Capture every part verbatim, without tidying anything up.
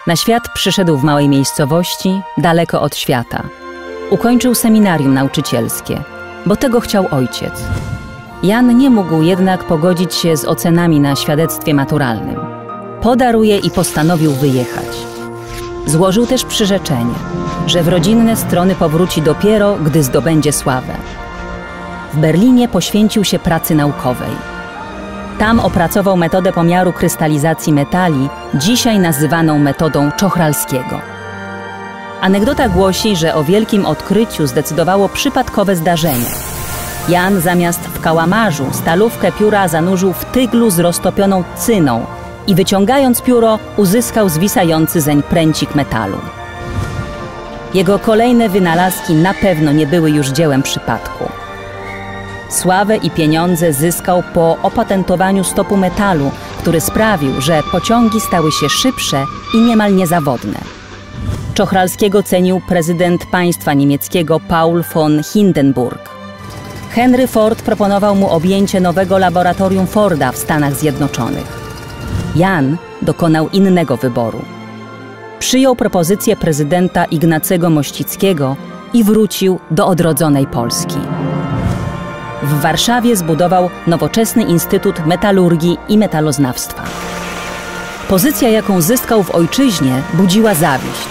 Na świat przyszedł w małej miejscowości, daleko od świata. Ukończył seminarium nauczycielskie, bo tego chciał ojciec. Jan nie mógł jednak pogodzić się z ocenami na świadectwie maturalnym. Podarł je i postanowił wyjechać. Złożył też przyrzeczenie, że w rodzinne strony powróci dopiero, gdy zdobędzie sławę. W Berlinie poświęcił się pracy naukowej. Tam opracował metodę pomiaru krystalizacji metali, dzisiaj nazywaną metodą Czochralskiego. Anegdota głosi, że o wielkim odkryciu zdecydowało przypadkowe zdarzenie. Jan zamiast w kałamarzu stalówkę pióra zanurzył w tyglu z roztopioną cyną i wyciągając pióro uzyskał zwisający zeń pręcik metalu. Jego kolejne wynalazki na pewno nie były już dziełem przypadku. Sławę i pieniądze zyskał po opatentowaniu stopu metalu, który sprawił, że pociągi stały się szybsze i niemal niezawodne. Czochralskiego cenił prezydent państwa niemieckiego Paul von Hindenburg. Henry Ford proponował mu objęcie nowego laboratorium Forda w Stanach Zjednoczonych. Jan dokonał innego wyboru. Przyjął propozycję prezydenta Ignacego Mościckiego i wrócił do odrodzonej Polski. W Warszawie zbudował nowoczesny Instytut Metalurgii i Metaloznawstwa. Pozycja, jaką zyskał w ojczyźnie, budziła zawiść.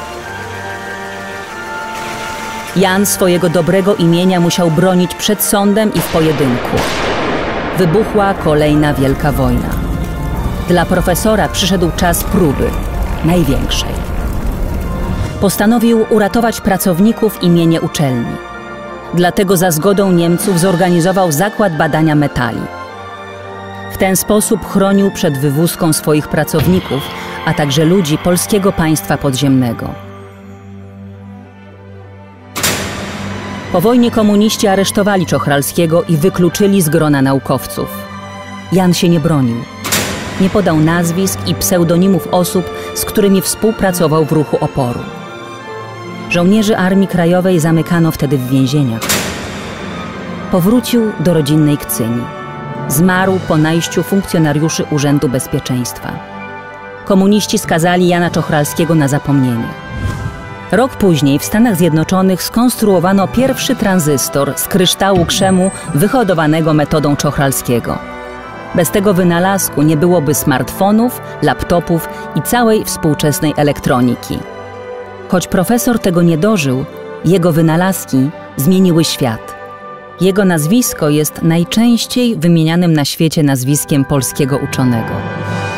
Jan swojego dobrego imienia musiał bronić przed sądem i w pojedynku. Wybuchła kolejna wielka wojna. Dla profesora przyszedł czas próby, największej. Postanowił uratować pracowników i mienie uczelni. Dlatego za zgodą Niemców zorganizował zakład badania metali. W ten sposób chronił przed wywózką swoich pracowników, a także ludzi polskiego państwa podziemnego. Po wojnie komuniści aresztowali Czochralskiego i wykluczyli z grona naukowców. Jan się nie bronił. Nie podał nazwisk i pseudonimów osób, z którymi współpracował w ruchu oporu. Żołnierzy Armii Krajowej zamykano wtedy w więzieniach. Powrócił do rodzinnej Kcyni. Zmarł po najściu funkcjonariuszy Urzędu Bezpieczeństwa. Komuniści skazali Jana Czochralskiego na zapomnienie. Rok później w Stanach Zjednoczonych skonstruowano pierwszy tranzystor z kryształu krzemu wyhodowanego metodą Czochralskiego. Bez tego wynalazku nie byłoby smartfonów, laptopów i całej współczesnej elektroniki. Choć profesor tego nie dożył, jego wynalazki zmieniły świat. Jego nazwisko jest najczęściej wymienianym na świecie nazwiskiem polskiego uczonego.